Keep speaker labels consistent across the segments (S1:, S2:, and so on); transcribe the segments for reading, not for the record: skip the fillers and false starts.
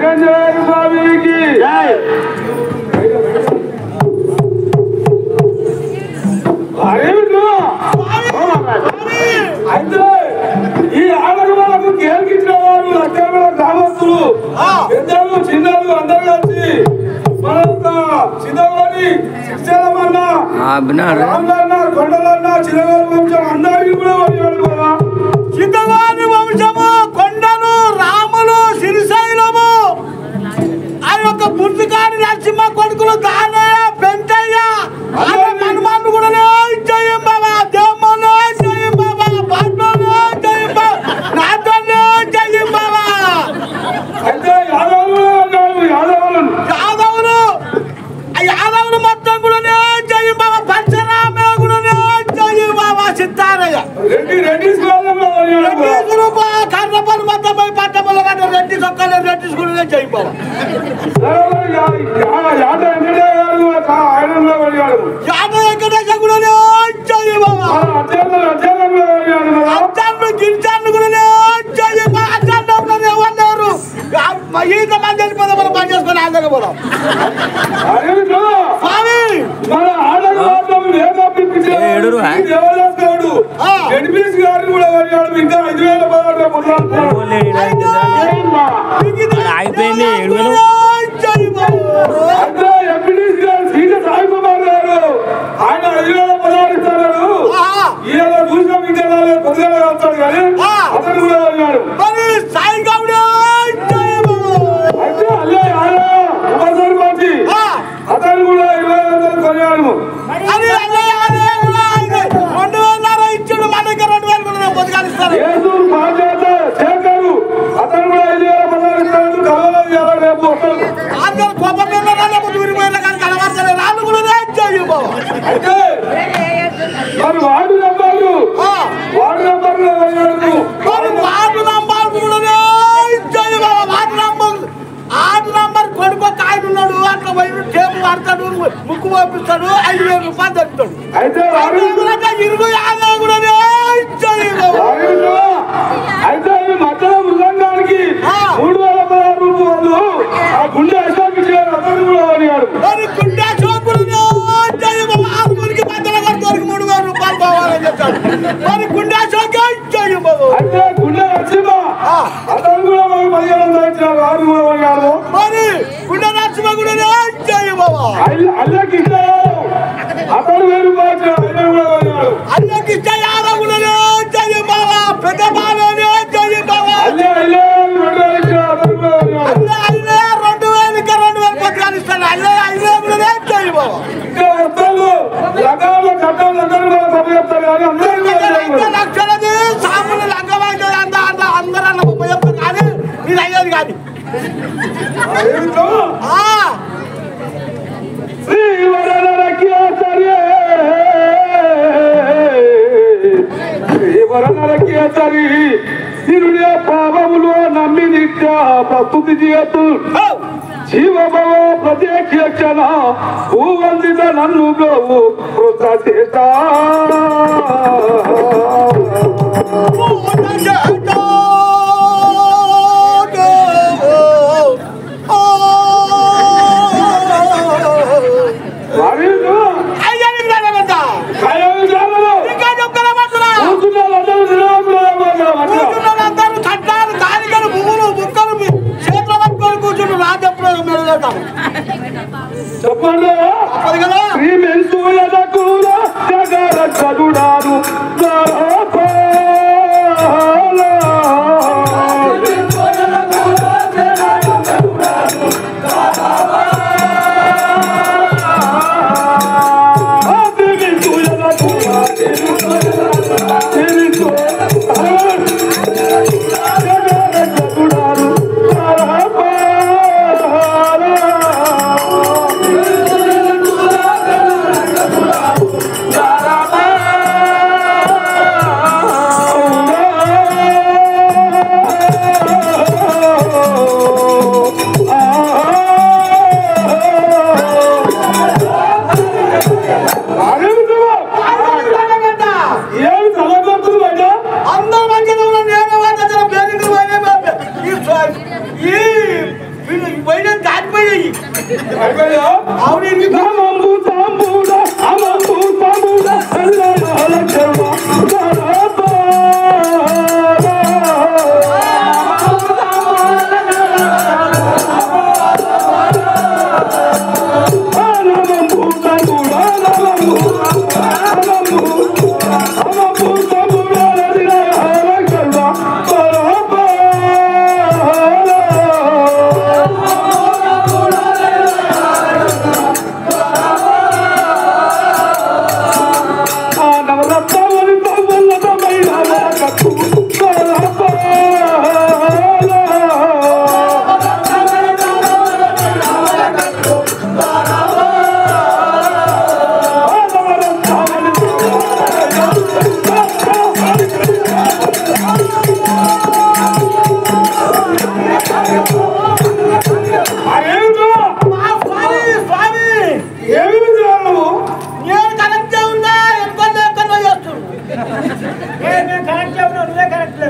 S1: జయ స్వామికి అయితే ఈ ఆడవాళ్ళకు కేల్కించిన వారు లక్షల గ్రామస్తులు పెద్దలు చిన్నలు అందరూ కలిసి మన చిన్నవారి శిక్షలమన్న రామలన్న కొండలన్న చిన్నవారి వంశం అందరికీ కూడా కదా చిన్నవారి వంశము కొండలు రాములు శ్రీశైలము ఆ యొక్క పుట్టుకాని నరసింహ కొడుకులు దానయ్య పెంటయ్య హనుమాను కూడా జయం బాబా దేవమ్మను జయం బాబా పాటను జయం బాబా నాటను జయం బాబా అయితే యాదవులు మొత్తం కూడా జయం బాబా పంచరామ కూడా జయం బాబా సిద్ధారయ్య రెడ్డి కర్ణపల్లి మొత్తం పోయి పట్టమల్ల రెడ్డి సొక్కలు రెడ్డి స్కూల్ జయం బాబా ఈత మంది వెళ్ళిపోదాం మనం పని చేసుకుని ఆంధ్రగా పోదాం
S2: అయిపోయింది 7,000
S1: సాయికుమార్ గారు ఆయన 5,000 ఇస్తున్నారు ఈయన చూసిన విద్యాలయాలు పొద్దుగా వస్తాడు కానీ అతను కూడా అడిగాడు మరి సాయి గౌడ అయితే అల్లే ఉపసరి మంచి అతను కూడా 20,000 కొన్నాడు ఇచ్చాడు మన దగ్గర 2,000 కూడా పొద్దుగా ఇస్తారు శేఖరు అతను కూడా 5,000 ఇస్తాడు కలవలేదు రేపు వస్తాడు మరి వార్డు నంబర్లు వార్డు నంబర్లు కొడుకు ఆయన ఉన్నాడు అట్లా పోయి టేపు వాడతాడు ముక్కు పంపిస్తాడు 5,000 రూపాయలు తగ్గుతాడు అయితే 20,000 కూడా అయితే ఈ మధ్యలో మృదంగానికి 3,16 రూపాయలు ఆ గుండె అశోక్ అతను కూడా అడిగాడు గుండె అశోక్ మరి గుండె అశోక్ అంటే గుండె నరసింహ అతను కూడా 15,000 ఇచ్చినారు వారు కూడా అడిగారు మరి గుండె నరసింహ కూడా అల్లకి అతను 1,000 రూపాయలు కూడా అడిగాడు అల్లకి పెద్ద బాబానే జయ బాబా అల్లే 2,000 ఇచ్చారు అతను కూడా అల్లే 2,000 పత్రాలు ఇస్తాను అల్లే 5,000 కూడా జయ బాబా ఇంకా వస్తాను లగాలు చట్టాలు అందరూ కూడా ఉపయోగిస్తారు కానీ అందరూ లక్షలది సాములు లంగమైతే అందరూ అన్న ఉపయోగిస్తారు కానీ ఇది అయ్యేది కాదు శ్రీవరనరకేసరి నిరుడే పాపములు నమ్మి నిత్య ప్రస్తుతి చేయతు జీవభవ ప్రత్యక్షణ భూవందిత నన్ను గోవు కృత చెప్పండి శ్రీ మెంతుల కూర జగర చదుడారు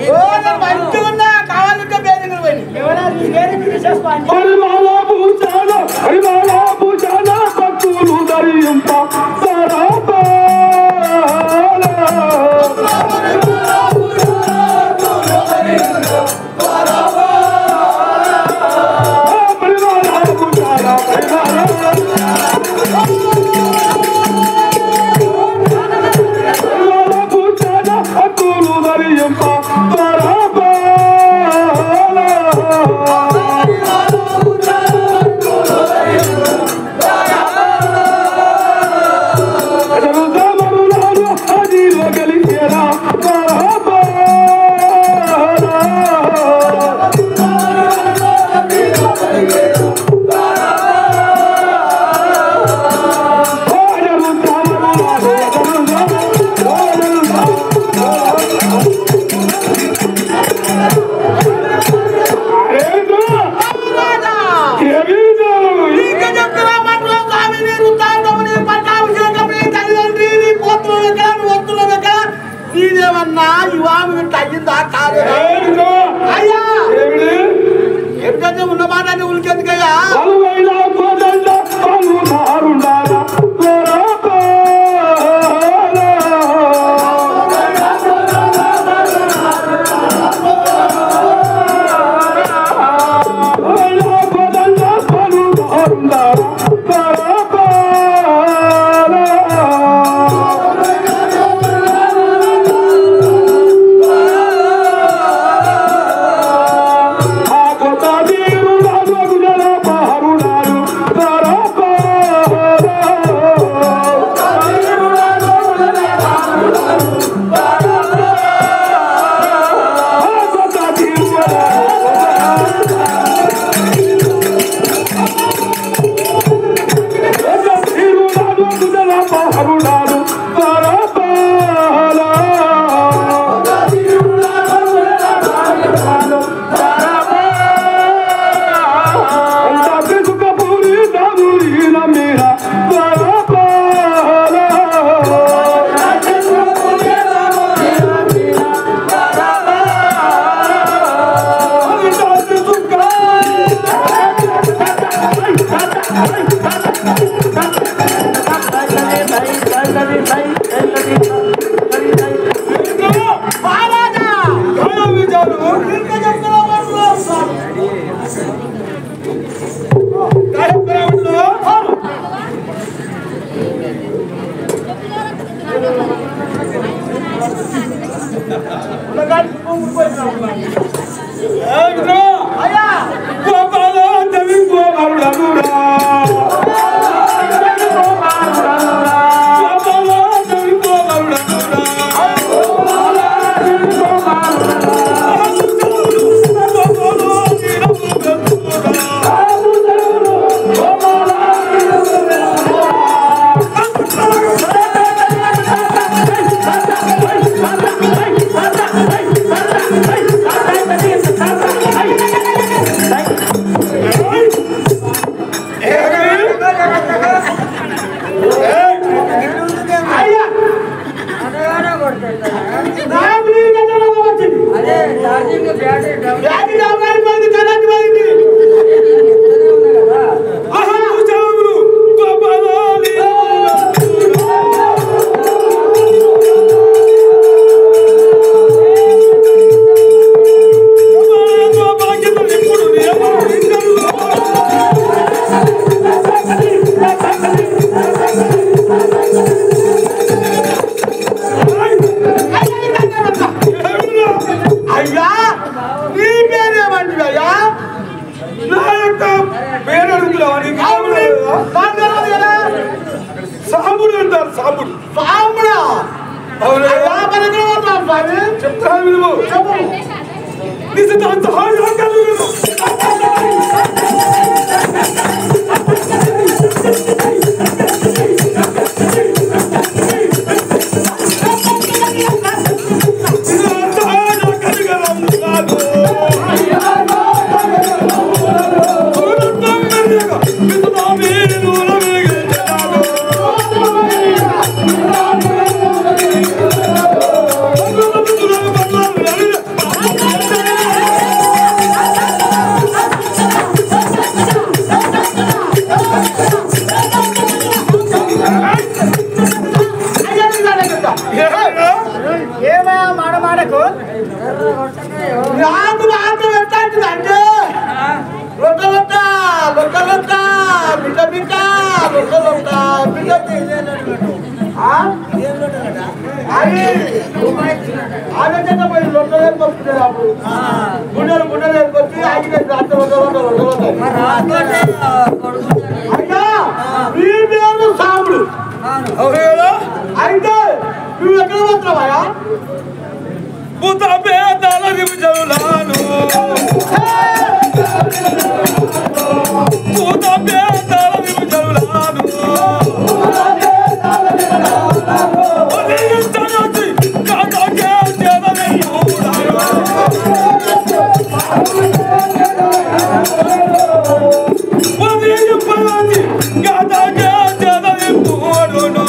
S1: మంచిగా ఉన్నా కావాలంటే బేరింగ్ పోయి
S3: భక్తులు దరియంత
S1: ఇదేమన్నా ఇవాళ తగ్గిందా కాదు అయ్యా ఎప్పుడైతే ఉన్న మాట ఉలికెందుకయ్యా నాకు మాత్రం ఎట్లా అంటే లొట్ట లొట్ట లొట్ట లొట్ట బిడ్డ బిడ్డ లొట్ట లొట్ట బిడ్డ ఆలోచన పోయి లొట్ట వేసుకొచ్చుకునేది అప్పుడు గుండెలు గుండెలు వేసుకొచ్చి ఆగి అత్త లొట్ట లొట్ట లొట్ట అయ్యా మీ పేరు సాముడు అయితే నువ్వు ఎక్కడ పోతున్నావా
S3: పుత పేదల దివిజలాను పుత పేదల దివిజలాను ఒదించనొచ్చి కాదకే చేదనే యూడాను ఒదించనొచ్చి కాదకే చేదనే యూడాను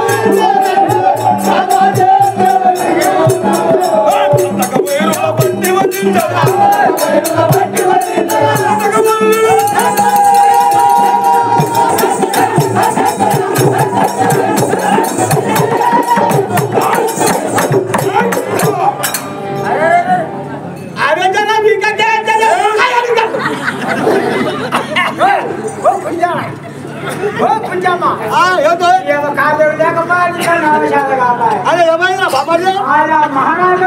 S1: అదే ఏమైనా బాబాజీ మహారాజా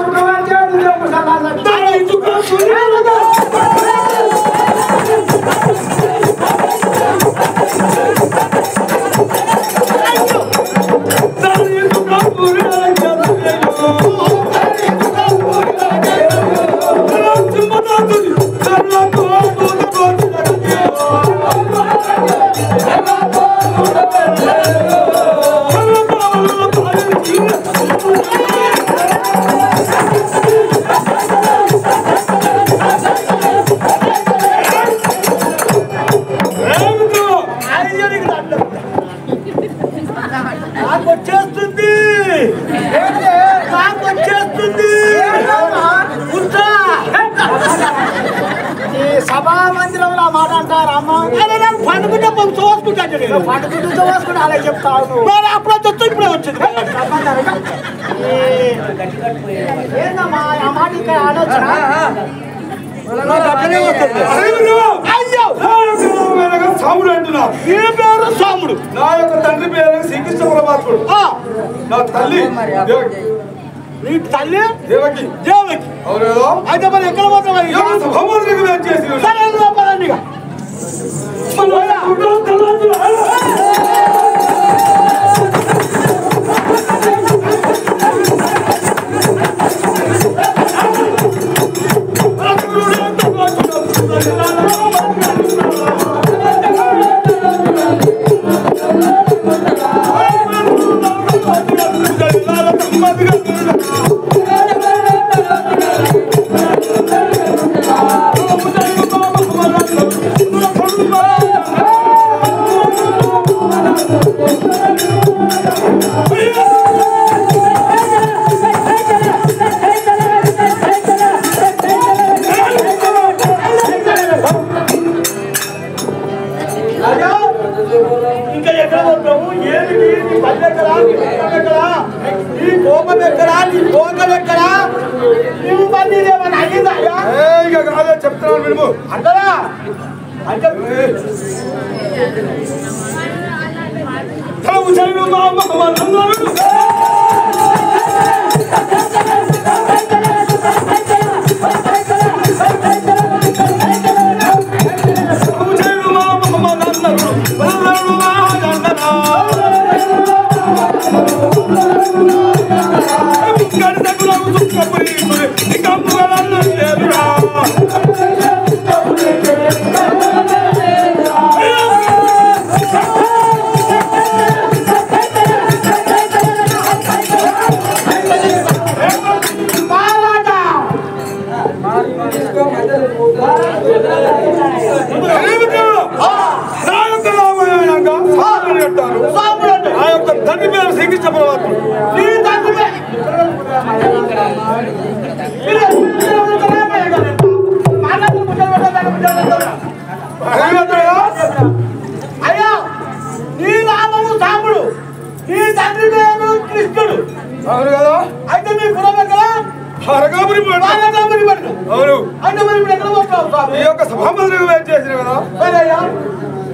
S1: సభా మందిరంలో మాట అంటారా అమ్మ పండుకుంటే చూసుకుంటాను పండుకుంటూ చూసుకుంటే అలా చెప్తాను అప్పుడు వచ్చి ఇప్పుడే వచ్చింది ఏందమ్మా ఆ మాట ఇక్కడ ఆలోచన
S3: సాముడు అంటున్నా
S1: ఏ పేరు సాముడు
S3: నా యొక్క తండ్రి పేరు శ్రీకృష్ణ పరమాత్ముడు నా తల్లి
S1: నీ తల్లి
S3: దేవకి
S1: దేవకి
S3: అవును
S1: అయితే మరి ఎక్కడ పోతాం
S3: చేసి
S1: సరే పదండి ఇంకా ఎక్కడ పోతాము ఏది నీ పల్లె ఎక్కడా నీ పుస్తకం ఎక్కడా నీ కోపం ఎక్కడా నీ కోకం ఎక్కడా నువ్వు మళ్ళీ ఏమన్నా అయ్యిందా
S3: ఇక కాదే చెప్తున్నాను మేము
S1: అంటారా అంటే తండ్రి పేరు శ్రీకృష్ణ పరమాత్ముడు నీ తండ్రి అయ్యా నీ నామము సాముడు నీ తండ్రి పేరు కృష్ణుడు
S3: అవును కదా
S1: అయితే మీ కులం ఎక్కడ
S3: అరగాపురి పట్నం.
S1: బాలరాముని పట్నం.
S3: అవును.
S1: అంటే మరి ఇప్పుడు ఎక్కడ పోతావు స్వామి?
S3: ఈ యొక్క సభామందిరం ఏం చేసిన కదా
S1: సరేయ్యా.